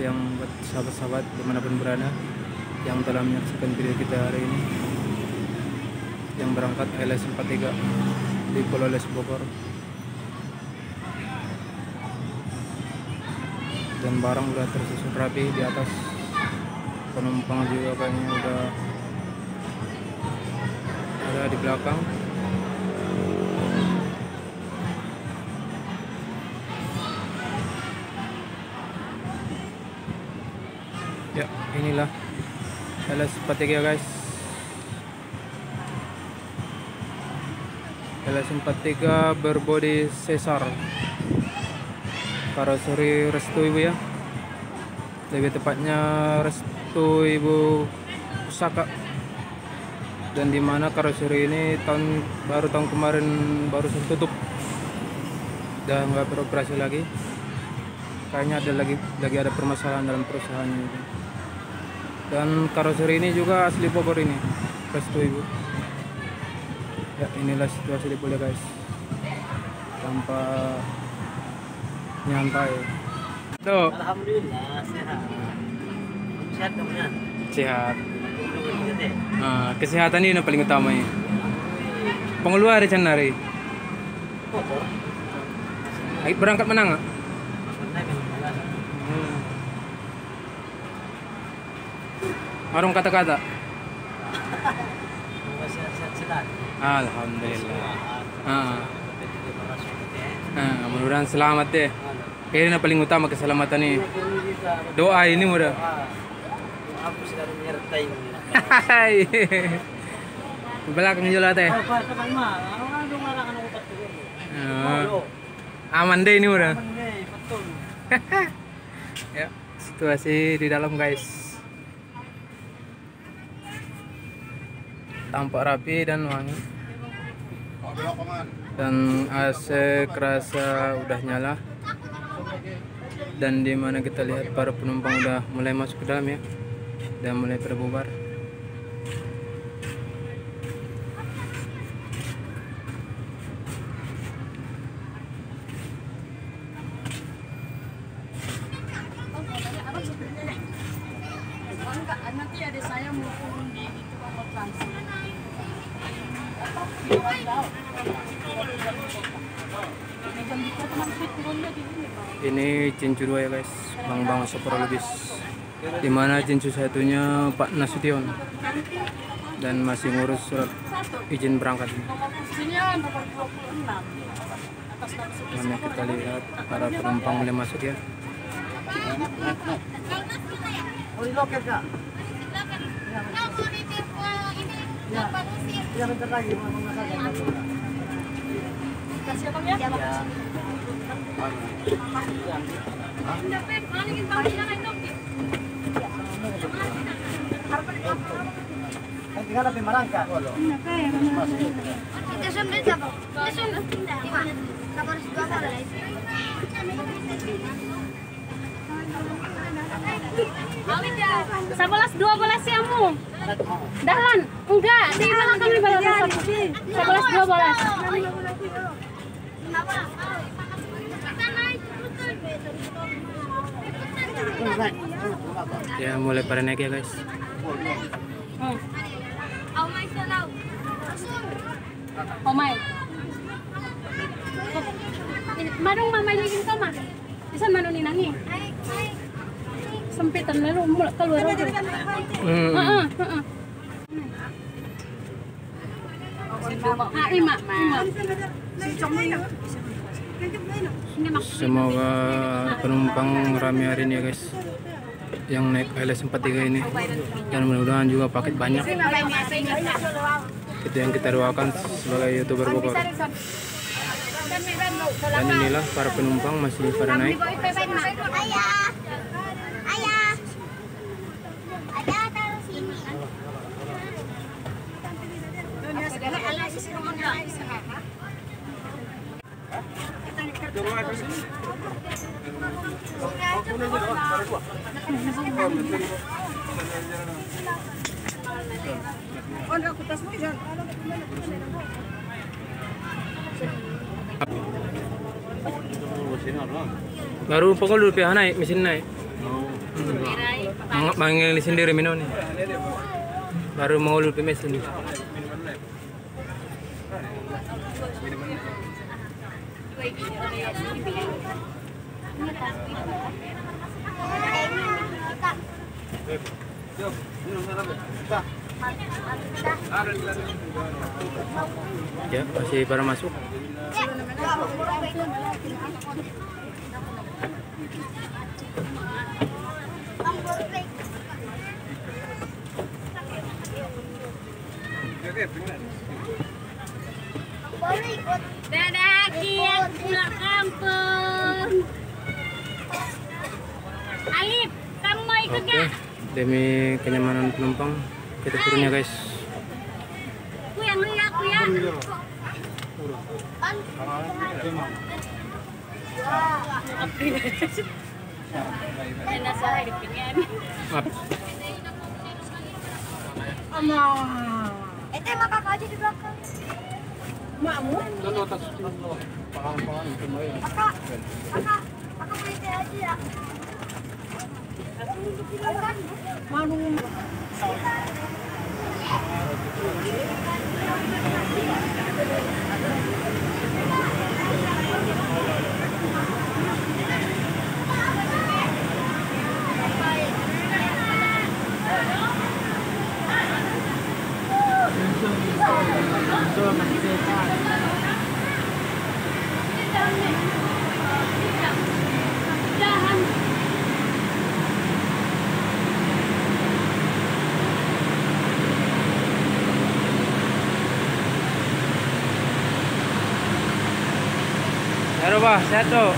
yang buat sahabat-sahabat dimanapun berada yang telah menyaksikan video kita hari ini, yang berangkat LS43 di Pulau Les Bogor. Dan barang udah tersusun rapi di atas, penumpang juga kayaknya udah ada di belakang. Ya, inilah LS43 guys. LS43 berbodi Caesar, karoseri Restu Ibu ya, lebih tepatnya Restu Ibu Pusaka. Dan dimana karoseri ini tahun kemarin baru tutup dan nggak beroperasi lagi. Kayaknya ada lagi ada permasalahan dalam perusahaannya itu. Dan karoseri ini juga asli Bogor ini, Restu Ibu. Ya, inilah situasi di Pulau guys, tanpa nyantai. Tuh. Alhamdulillah sehat. Sehat dong ya. Sehat. Nah, kesehatan ini yang paling utama ya. Pengeluar cenari. Kotor. Aik berangkat mana nggak? Warung kata-kata. Sehat-sehat. Alhamdulillah. Mudah-mudahan selamat deh. Ini yang paling utama, keselamatan nih. Doa ini mudah. Aku sudah menyertai. Belakang jelas teh. Aman deh ini udah. Betul. Ya, situasi di dalam guys. Tampak rapi dan wangi. Dan AC kerasa udah nyala. Dan dimana kita lihat para penumpang udah mulai masuk ke dalam ya, dan mulai berbubar. Nanti ada saya mau turun di itu transit. Ini cincu 2 ya guys, Bang Soprologis. Dimana cincu satunya Pak Nasution dan masih ngurus surat izin berangkat. Mana kita lihat para penumpang mulai masuk ya. Oh, di loket Kak. Ya, bentar lagi mau masakan. Kasih apa ya? Tinggal lebih merangkak. Sebelas 12 ya mu. Dahlan, enggak di belakang di belakang. 11 12. Ya mulai pada naik ya guys. Omay. Marung mamay ligin ka ma. Isa manon ni nangi. Sempitan na ro mulak keluar. Ima. Semoga penumpang ramai hari ini ya guys, yang naik LS43 ini, dan mudah-mudahan juga paket banyak. Itu yang kita doakan sebagai YouTuber Bogor. Dan inilah para penumpang masih pada naik. Baru pukul dulu pihak naik, mesin naik. Manggil sendiri minum nih. Baru mau lu pemes ini. Ya, masih pada masuk. Dadah, Kian pulang kampung. Alif, kamu mau ikut Oke, nggak? demi kenyamanan penumpang kita turun ya guys. Aku yang lihat aku ya. Enak saya di pinggan. Maaf. Itu emang kakak aja di belakang. Makmu? Kakak, kakak berhenti aja ya. Jangan. Ya Roba, sehat tuh.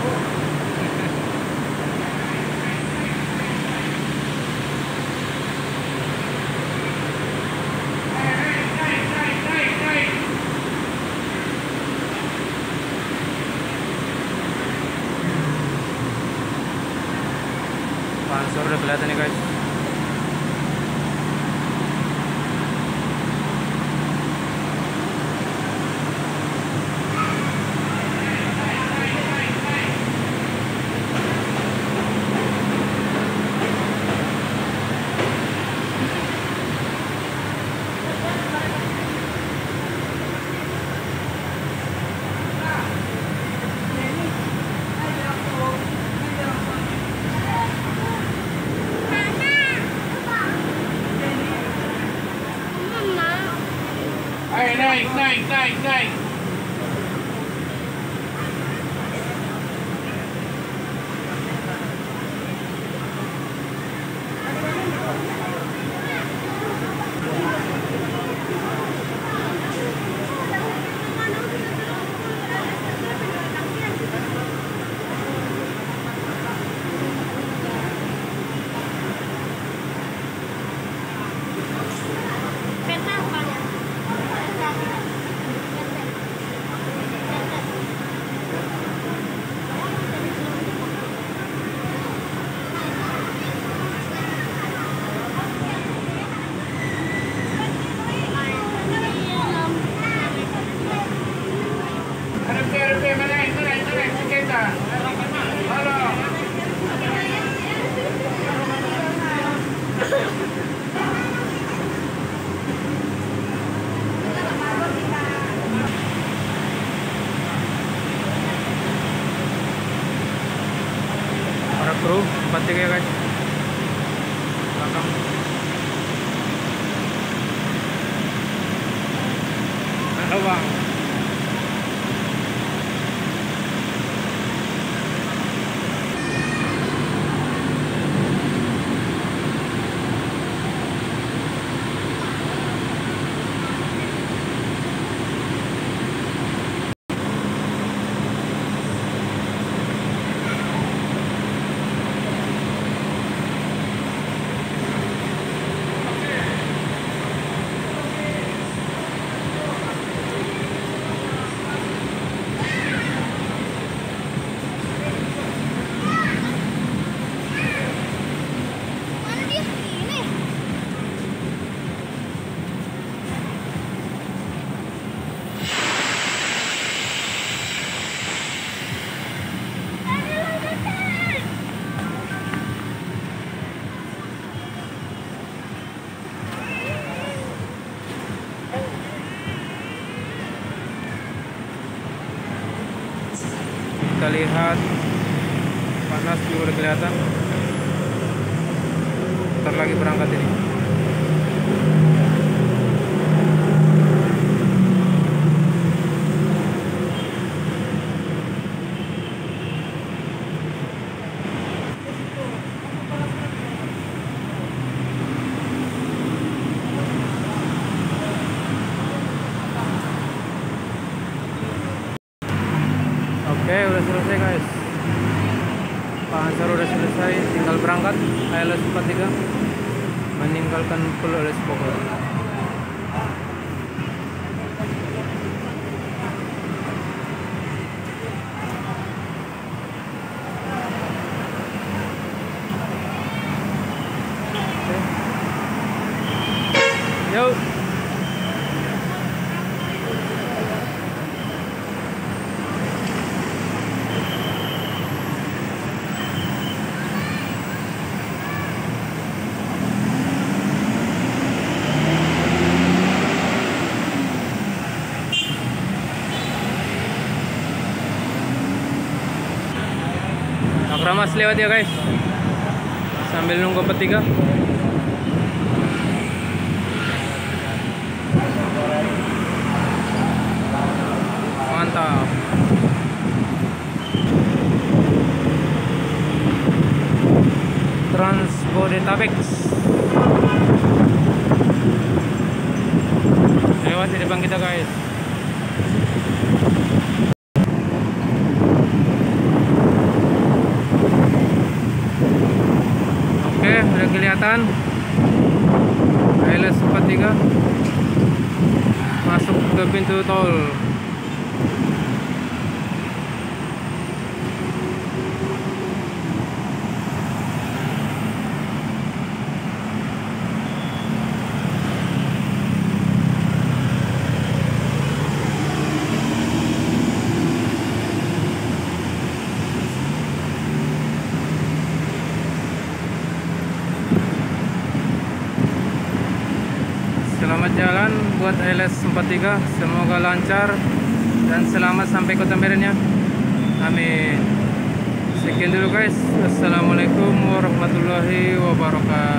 Pansor udah kelihatan nih guys. Naik. Peta apa? Naik, kita. Halo. Para kru 43 ya guys. Belakang. Halo bang. kita lihat panas juga udah kelihatan. Ntar lagi berangkat ini. Oke, udah selesai guys. Pak Ansar udah selesai, tinggal berangkat. ILS 43 meninggalkan Pulau Les Bogor. Oke. Yuk. Akramas lewat ya guys, sambil nunggu petiga. Mantap. Transbodetabek lewat di depan kita guys. Oke, udah kelihatan ILS 43 masuk ke pintu tol. Selamat jalan buat ILS 43, semoga lancar dan selamat sampai Kota Medan ya. Amin. Sekian dulu guys. Assalamualaikum warahmatullahi wabarakatuh.